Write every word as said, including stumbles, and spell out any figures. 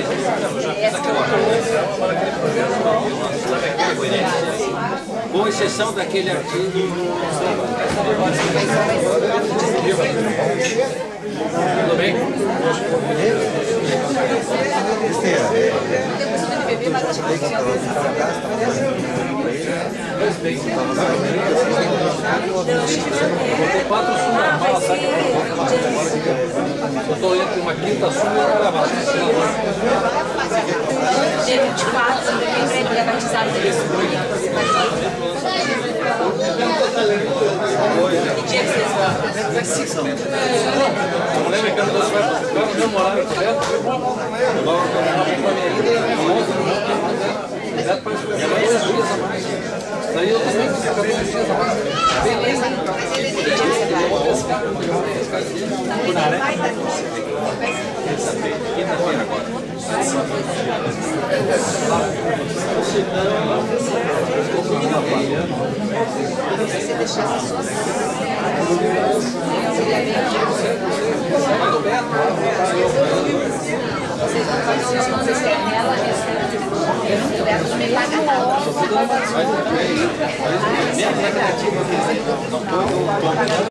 Com exceção daquele artigo. Tudo bem? Mas acho que quatro sumas, eu estou entre uma quinta suma e uma gravata. dia vinte e quatro, ele é batizado desse que dia que vocês vão? A mulher mecânica vai ficar no mesmo horário correto. Agora eu estou dois dias a mais. Daí eu também fico dois dias a mais. Beleza. Que dia que você vai? Quinta-feira agora. Você deixar as suas vocês vão fazer as coisas que ela ela não me paga nada.